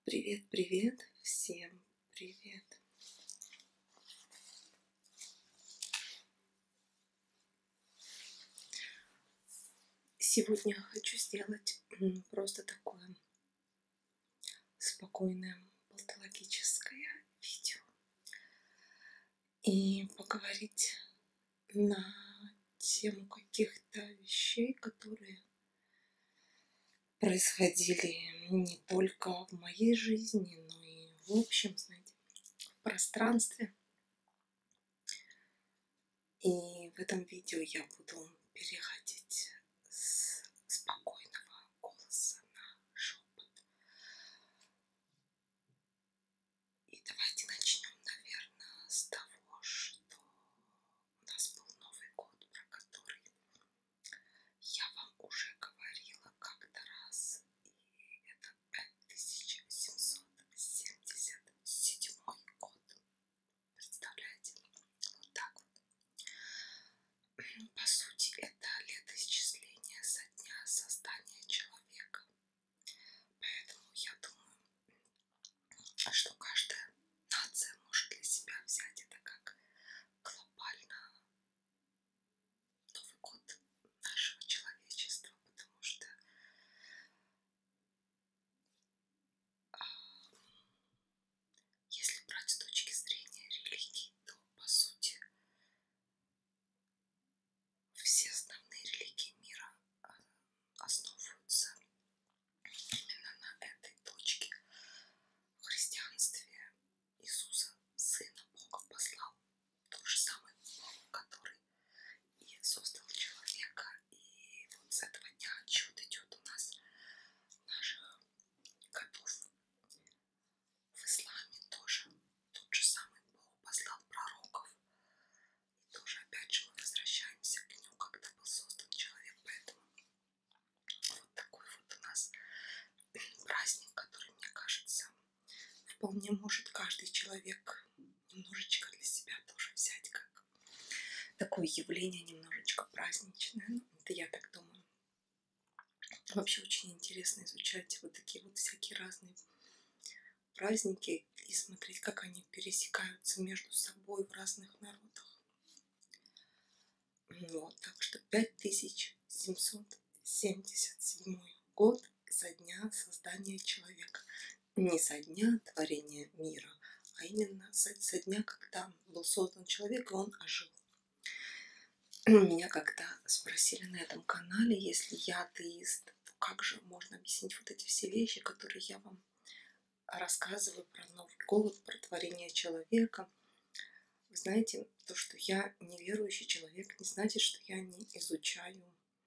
Привет, привет, всем привет. Сегодня хочу сделать просто такое спокойное патологическое видео и поговорить на тему каких-то вещей, которые происходили не только в моей жизни, но и в общем, знаете, в пространстве. И в этом видео я буду переходить с спокойного голоса на шепот. И давайте начнем, наверное, с того, что у нас был Новый год, про который я вам уже говорила как-то раз. И это 5777 год. Представляете? Вот так вот. По сути, это летоисчисление со дня создания человека. Поэтому я думаю, что каждая нация может для себя взять это как глобально Новый год нашего человечества, потому что если брать с точки зрения религии, то по сути все основные религии мира основываются именно на этой точке. В христианстве Иисуса, Сына Бога, послал тот же самый Бог, который и создал человека. И вот с этого дня отсчет идет у нас наших годов. В исламе тоже тот же самый Бог послал пророков. И тоже опять же мы возвращаемся к нему, когда был создан человек. Поэтому вот такой вот у нас праздник, который, мне кажется, вполне может каждый человек немножечко для себя тоже взять как такое явление немножечко праздничное. Ну, это я так думаю. Вообще очень интересно изучать вот такие вот всякие разные праздники и смотреть, как они пересекаются между собой в разных народах. Вот, так что 5777 год со дня создания человека. Не со дня творения мира, а именно со дня, когда был создан человек, и он ожил. Меня как-то спросили на этом канале, если я атеист, то как же можно объяснить вот эти все вещи, которые я вам рассказываю про Новый год, про творение человека. Вы знаете, то, что я неверующий человек, не значит, что я не изучаю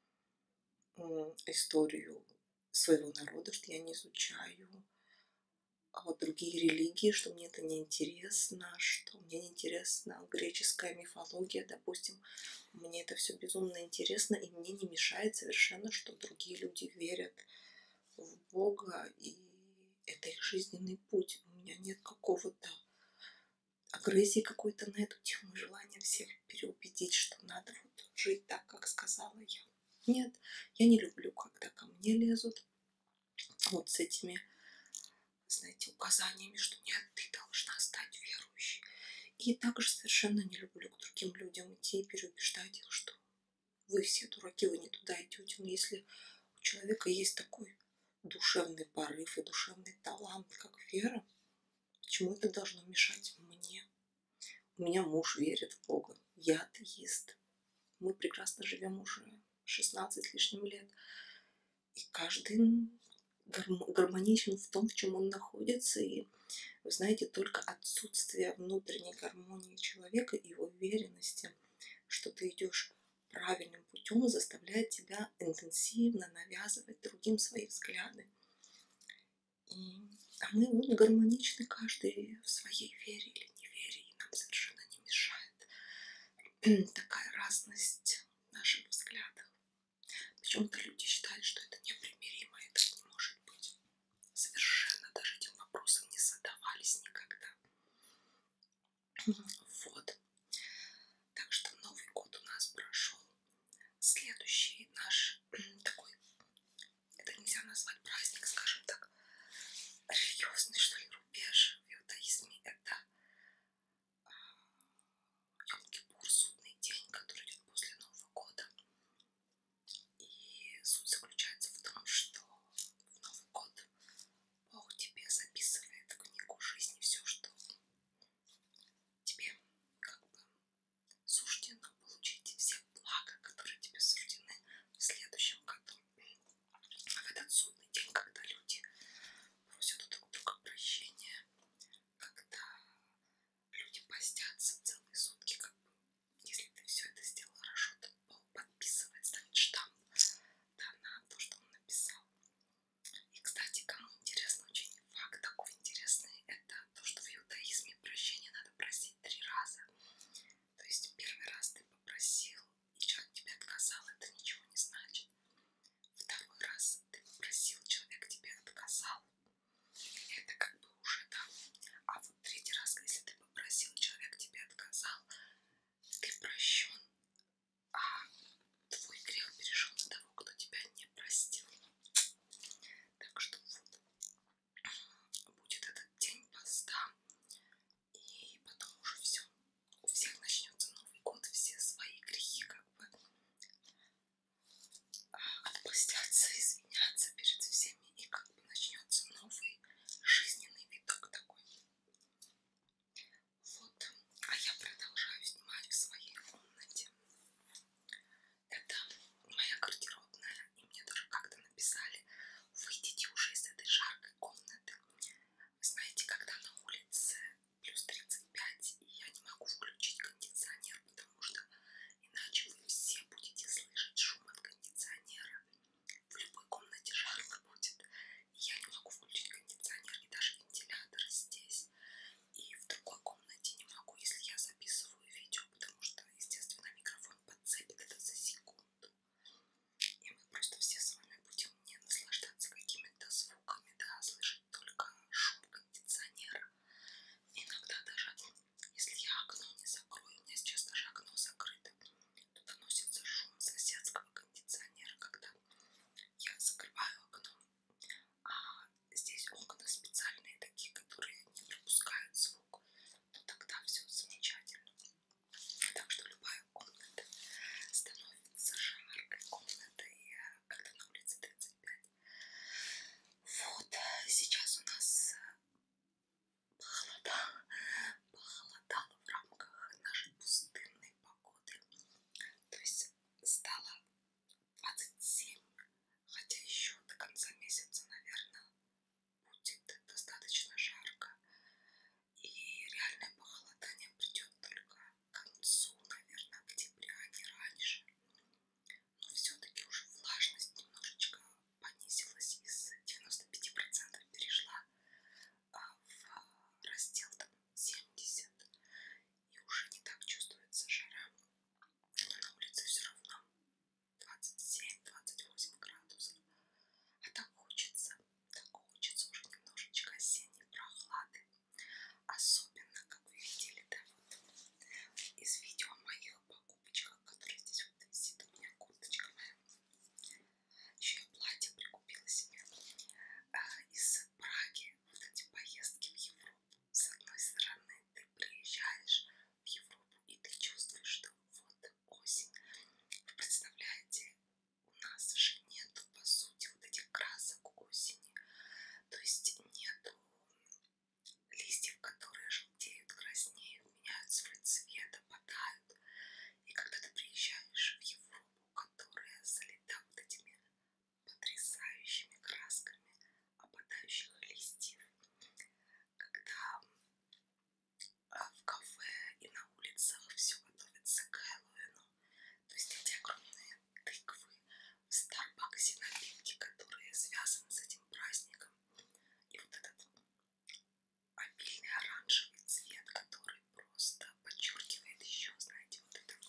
историю своего народа, что я не изучаю вот другие религии, что мне это не интересно, что мне не интересна греческая мифология, допустим. Мне это все безумно интересно, и мне не мешает совершенно, что другие люди верят в Бога, и это их жизненный путь. У меня нет какого-то агрессии какой-то на эту тему, желания всех переубедить, что надо вот жить так, как сказала я. Нет, я не люблю, когда ко мне лезут вот с этими, знаете, указаниями, что нет, ты должна стать верующей. И также совершенно не люблю к другим людям идти и переубеждать их, что вы все дураки, вы не туда идете. Но если у человека есть такой душевный порыв и душевный талант, как вера, почему это должно мешать мне? У меня муж верит в Бога, я атеист. Мы прекрасно живем уже 16 с лишним лет. И каждый гармоничен в том, в чем он находится. И вы знаете, только отсутствие внутренней гармонии человека и его уверенности, что ты идешь правильным путем, заставляет тебя интенсивно навязывать другим свои взгляды. А мы вот гармоничны каждый в своей вере или неверии, и нам совершенно не мешает такая разность в наших взглядах. Почему-то люди считают, что это непримиримо, это не может быть. Совершенно даже этим вопросом не задавались никогда. Вот. Так что Новый год у нас прошел. Следующий наш такой, это нельзя назвать праздник, скажем так, религиозный праздникам. И вот этот обильный оранжевый цвет, который просто подчеркивает еще, знаете, вот эту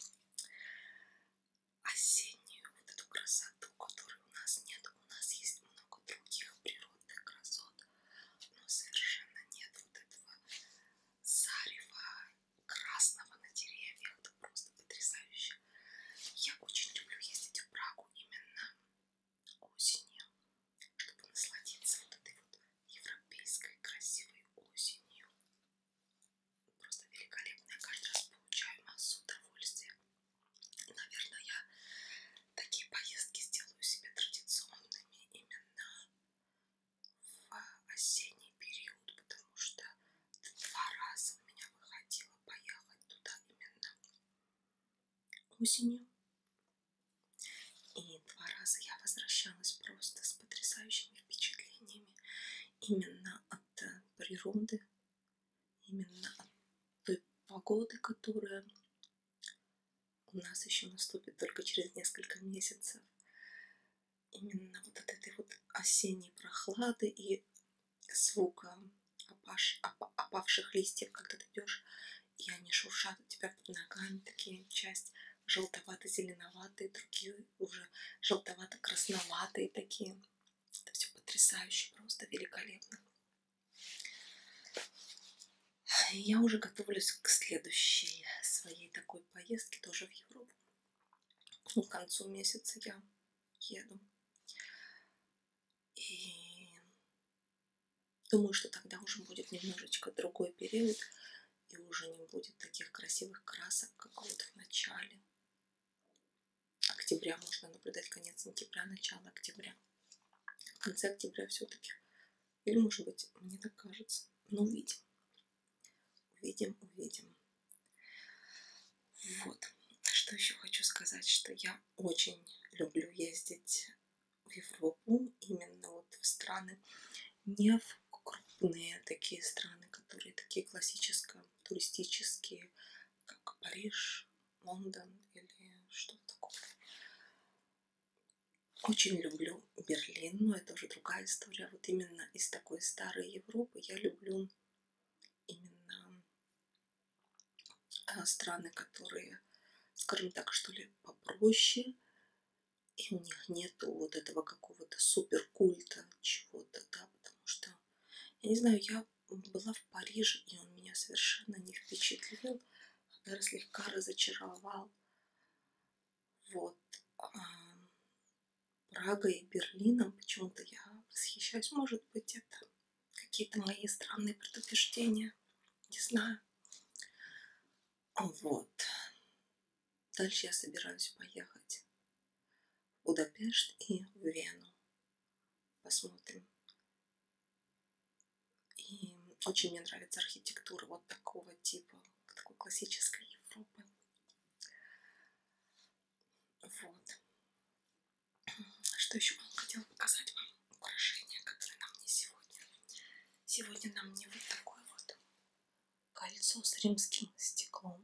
осеннюю вот эту красоту, которой у нас нет. У нас есть много других природных красот, но совершенно нет вот этого зарева красного на деревьях. Это просто потрясающе. Я очень люблю ездить в Прагу именно осенью, чтобы насладиться вот этой вот европейской красивой осенью. Просто великолепно. Я каждый раз получаю массу удовольствия. Наверное, я такие поездки сделаю себе традиционными именно в осенний период, потому что 2 раза у меня выходило поехать туда именно осенью. И 2 раза я возвращалась просто с потрясающими впечатлениями именно от природы, именно от той погоды, которая у нас еще наступит только через несколько месяцев. Именно вот от этой вот осенней прохлады и звука опавших листьев, когда ты идешь, и они шуршат у тебя под ногами, такие часть желтовато-зеленоватые, другие уже желтовато-красноватые такие. Это все потрясающе, просто великолепно. И я уже готовлюсь к следующей своей такой поездке, тоже в Европу. К концу месяца я еду. И думаю, что тогда уже будет немножечко другой период, и уже не будет таких красивых красок, как вот в начале октября. Можно наблюдать конец сентября, начало октября. В конце октября все-таки. Или, может быть, мне так кажется. Но увидим. Увидим. Вот. Что еще хочу сказать, что я очень люблю ездить в Европу, именно вот в страны, не в крупные такие страны, которые такие классические, туристические, как Париж, Лондон или что-то такое. Очень люблю Берлин, но это уже другая история. Вот именно из такой старой Европы я люблю именно страны, которые, скажем так, что ли, попроще, и у них нету вот этого какого-то суперкульта чего-то, да, потому что, я не знаю, я была в Париже, и он меня совершенно не впечатлил, а даже слегка разочаровал. Вот. Прагой и Берлином почему-то я восхищаюсь. Может быть, это какие-то мои странные предубеждения, не знаю. Вот. Дальше я собираюсь поехать в Будапешт и в Вену. Посмотрим. И очень мне нравится архитектура вот такого типа, такой классической Европы. Вот. Что еще вам хотела показать вам? Украшения, которые на мне сегодня. Сегодня на мне вот такое вот кольцо с римским стеклом.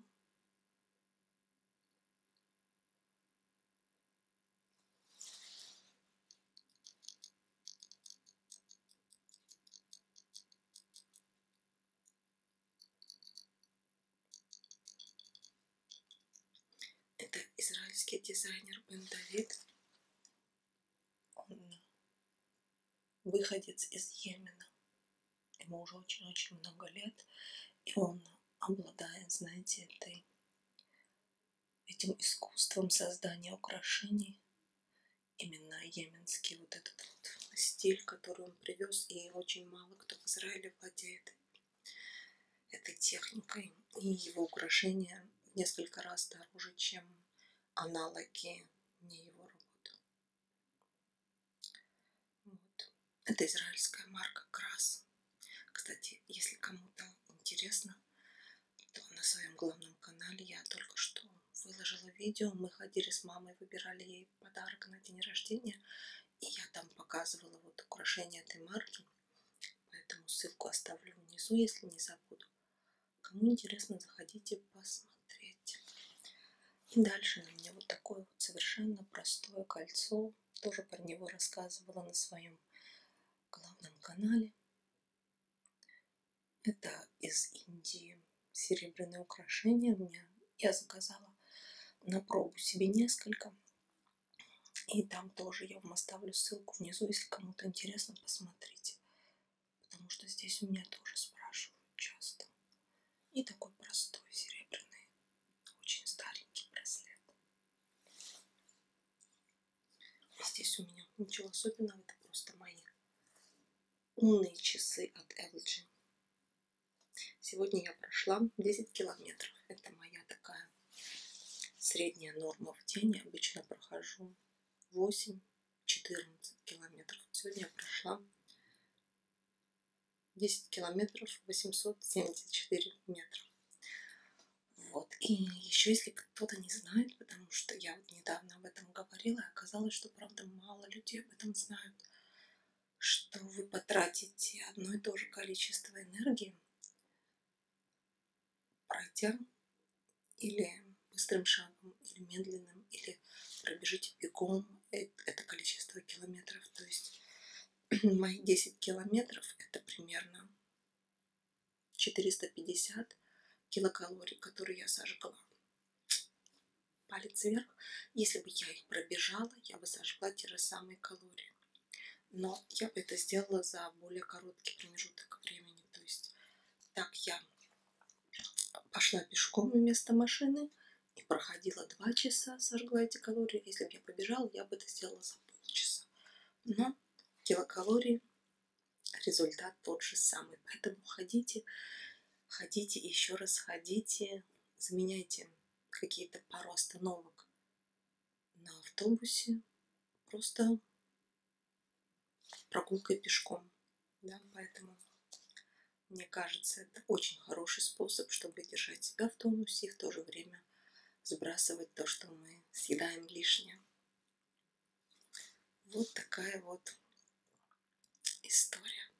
Это израильский дизайнер Бен Давид. Он выходец из Йемена. Ему уже очень-очень много лет. И он обладает, знаете, этим искусством создания украшений. Именно йеменский вот этот вот стиль, который он привез. И очень мало кто в Израиле владеет этой техникой. И его украшения в несколько раз дороже, чем аналоги не его работы. Вот. Это израильская марка Крас. Кстати, если кому-то интересно, то на своем главном канале я только что выложила видео. Мы ходили с мамой, выбирали ей подарок на день рождения. И я там показывала вот украшения этой марки. Поэтому ссылку оставлю внизу, если не забуду. Кому интересно, заходите посмотреть. И дальше на мне вот такое вот совершенно простое кольцо. Тоже про него рассказывала на своем главном канале. Это из Индии серебряные украшения. Я заказала на пробу себе несколько. И там тоже я вам оставлю ссылку внизу, если кому-то интересно, посмотрите. Потому что здесь у меня тоже спрашивают часто. И такой простой серебряный, очень старенький браслет. Здесь у меня ничего особенного, это просто мои умные часы от LG. Сегодня я прошла 10 километров. Это моя такая средняя норма в день. Я обычно прохожу 8-14 километров. Сегодня я прошла 10 километров 874 метра. Вот. И еще, если кто-то не знает, потому что я вот недавно об этом говорила, и оказалось, что, правда, мало людей об этом знают, что вы потратите одно и то же количество энергии, пройдя или быстрым шагом, или медленным, или пробежите бегом это количество километров. То есть мои 10 километров это примерно 450 килокалорий, которые я сожгла. Палец вверх. Если бы я их пробежала, я бы сожгла те же самые калории. Но я бы это сделала за более короткий промежуток времени. То есть так я пошла пешком вместо машины и проходила 2 часа, сожгла эти калории. Если бы я побежала, я бы это сделала за полчаса. Но килокалории, результат тот же самый. Поэтому ходите и еще раз ходите, заменяйте какие-то пару остановок на автобусе просто прогулкой пешком. Да, поэтому мне кажется, это очень хороший способ, чтобы держать себя в тонусе и в то же время сбрасывать то, что мы съедаем лишнее. Вот такая вот история.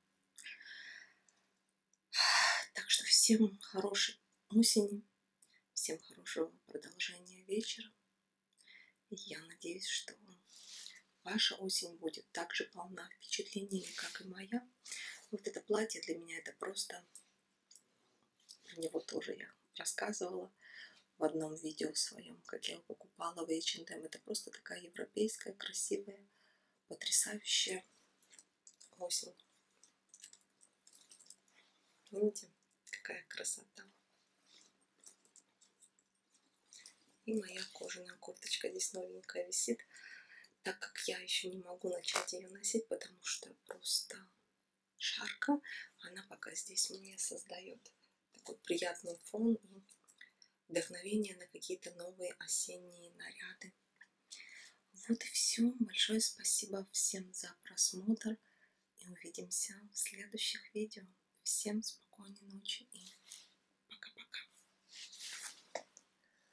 Так что всем хорошей осени, всем хорошего продолжения вечера. И я надеюсь, что ваша осень будет так же полна впечатлениями, как и моя. Вот это платье для меня это просто... Про него тоже я рассказывала в одном видео своем, как я его покупала в H&M. Это просто такая европейская, красивая, потрясающая осень. Видите, какая красота. И моя кожаная курточка здесь новенькая висит, так как я еще не могу начать ее носить, потому что просто жарко. Она пока здесь мне создает такой приятный фон и вдохновение на какие-то новые осенние наряды. Вот и все. Большое спасибо всем за просмотр. И увидимся в следующих видео. Всем спокойной ночи и